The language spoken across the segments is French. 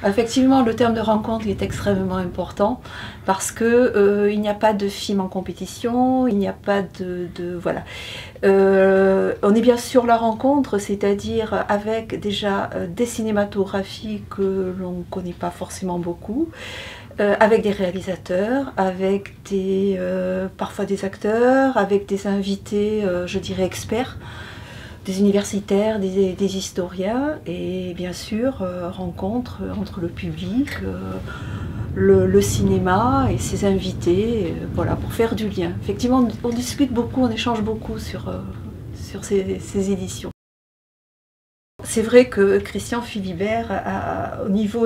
Effectivement, le terme de rencontre est extrêmement important parce que il n'y a pas de film en compétition, il n'y a pas voilà. On est bien sur la rencontre, c'est-à-dire avec déjà des cinématographies que l'on ne connaît pas forcément beaucoup, avec des réalisateurs, avec parfois des acteurs, avec des invités, je dirais experts, des universitaires, des historiens, et bien sûr rencontre entre le public, le cinéma et ses invités, voilà, pour faire du lien. Effectivement, on discute beaucoup, on échange beaucoup sur ces éditions. C'est vrai que Christian Philibert, au niveau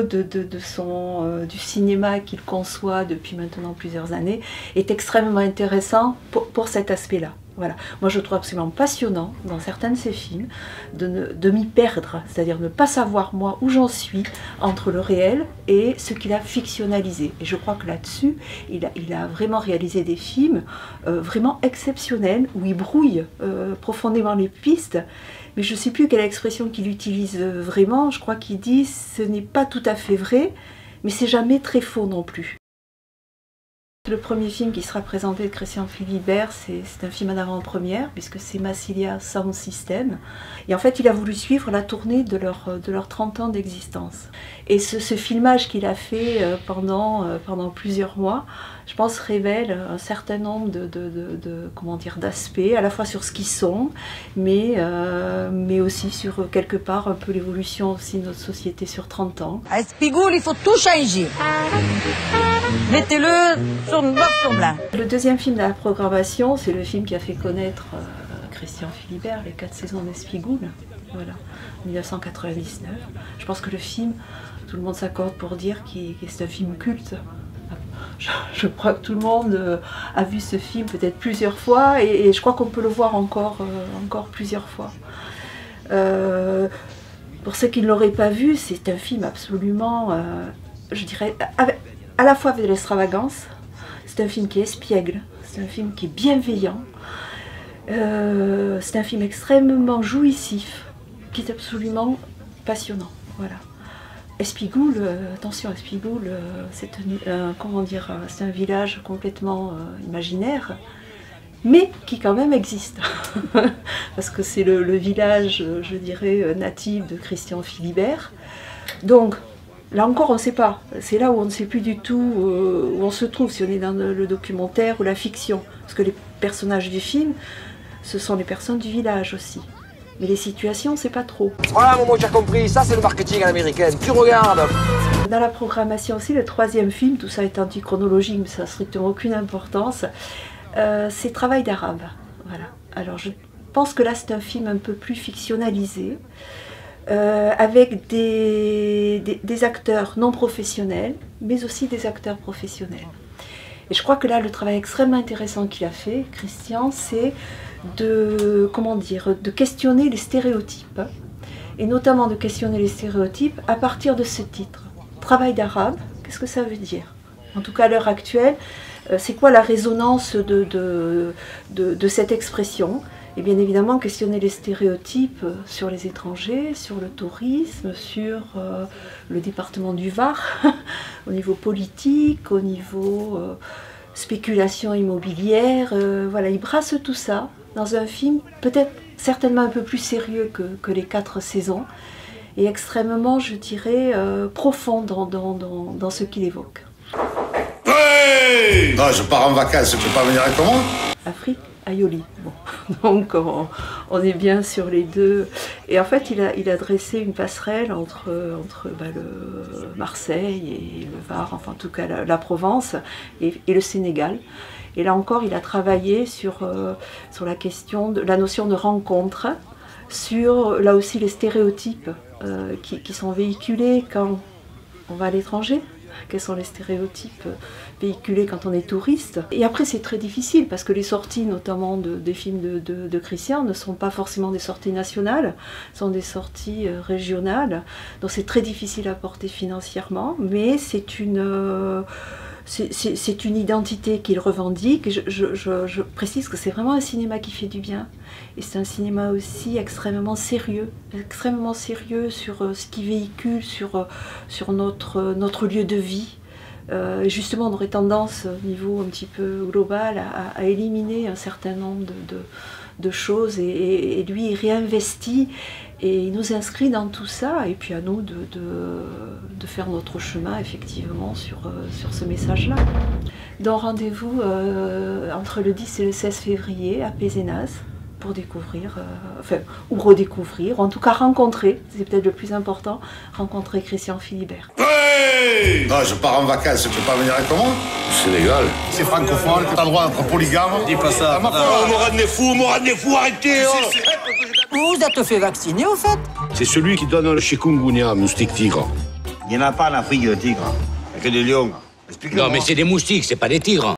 du cinéma qu'il conçoit depuis maintenant plusieurs années, est extrêmement intéressant pour cet aspect-là. Voilà. Moi, je trouve absolument passionnant, dans certains de ses films, de m'y perdre, c'est-à-dire ne pas savoir, moi, où j'en suis entre le réel et ce qu'il a fictionnalisé. Et je crois que là-dessus, il a vraiment réalisé des films vraiment exceptionnels, où il brouille profondément les pistes. Mais je ne sais plus quelle expression qu'il utilise vraiment. Je crois qu'il dit « ce n'est pas tout à fait vrai, mais c'est jamais très faux non plus ». Le premier film qui sera présenté de Christian Philibert, c'est un film en avant-première, puisque c'est Massilia Sound System. Et en fait, il a voulu suivre la tournée de leurs 30 ans d'existence. Et ce filmage qu'il a fait pendant plusieurs mois, je pense, révèle un certain nombre d'aspects, à la fois sur ce qu'ils sont, mais aussi sur quelque part un peu l'évolution aussi de notre société sur 30 ans. À Espigoule, il faut tout changer. Mettez-le sur noir sur blanc. Le deuxième film de la programmation, c'est le film qui a fait connaître Christian Philibert, Les 4 saisons d'Espigoule, voilà, 1999. Je pense que le film, tout le monde s'accorde pour dire que c'est un film culte. Je crois que tout le monde a vu ce film peut-être plusieurs fois et je crois qu'on peut le voir encore plusieurs fois. Pour ceux qui ne l'auraient pas vu, c'est un film absolument, je dirais, à la fois avec de l'extravagance. C'est un film qui est espiègle, c'est un film qui est bienveillant, c'est un film extrêmement jouissif, qui est absolument passionnant. Voilà. Espigoule, attention, Espigoule, c'est un village complètement imaginaire, mais qui quand même existe, parce que c'est le village, je dirais, natif de Christian Philibert. Donc, là encore, on ne sait pas. C'est là où on ne sait plus du tout où on se trouve, si on est dans le documentaire ou la fiction. Parce que les personnages du film, ce sont les personnes du village aussi. Mais les situations, on ne sait pas trop. Voilà, Momo, tu as compris. Ça, c'est le marketing à l'américaine. Tu regardes. Dans la programmation aussi, le troisième film, tout ça est anti-chronologique, mais ça n'a strictement aucune importance, c'est Travail d'arabe. Voilà. Alors, je pense que là, c'est un film un peu plus fictionnalisé. Avec des acteurs non professionnels, mais aussi des acteurs professionnels. Et je crois que là, le travail extrêmement intéressant qu'il a fait, Christian, c'est de questionner les stéréotypes, et notamment de questionner les stéréotypes à partir de ce titre. Travail d'arabe, qu'est-ce que ça veut dire? En tout cas, à l'heure actuelle, c'est quoi la résonance de cette expression? Et bien évidemment, questionner les stéréotypes sur les étrangers, sur le tourisme, sur le département du Var, au niveau politique, au niveau spéculation immobilière. Voilà, il brasse tout ça dans un film peut-être certainement un peu plus sérieux que les 4 saisons, et extrêmement, je dirais, profond dans ce qu'il évoque. Hey, je pars en vacances, tu peux pas venir avec moi? Afrique. Aioli. Bon. Donc on est bien sur les deux. Et en fait, il a dressé une passerelle entre le Marseille et le Var, enfin en tout cas la Provence et le Sénégal. Et là encore, il a travaillé sur la question de la notion de rencontre, sur là aussi les stéréotypes qui sont véhiculés quand on va à l'étranger. Quels sont les stéréotypes véhiculés quand on est touriste. Et après, c'est très difficile parce que les sorties, notamment des films de Christian, ne sont pas forcément des sorties nationales, sont des sorties régionales. Donc c'est très difficile à porter financièrement, mais c'est une c'est une identité qu'il revendique. Je précise que c'est vraiment un cinéma qui fait du bien. Et c'est un cinéma aussi extrêmement sérieux sur ce qu'il véhicule, sur notre lieu de vie. Justement, on aurait tendance, au niveau un petit peu global, à éliminer un certain nombre de choses. Et lui, il réinvestit et il nous inscrit dans tout ça. Et puis à nous de faire notre chemin, effectivement, sur ce message-là. Donc rendez-vous entre le 10 et le 16 février à Pézenas pour découvrir, ou redécouvrir, ou en tout cas rencontrer, c'est peut-être le plus important, rencontrer Christian Philibert. Hey, non, je pars en vacances, tu peux pas venir avec moi? Sénégal. C'est francophone, t'as le droit d'être polygame. Dis pas ça. On m'aura des fous, arrêtez. Vous vous êtes fait vacciner, au fait? C'est celui qui donne le chikungunya, moustique tigre. Il n'y en a pas en Afrique de tigre. Il n'y a que des lions. Non, mais c'est des moustiques, c'est pas des tigres.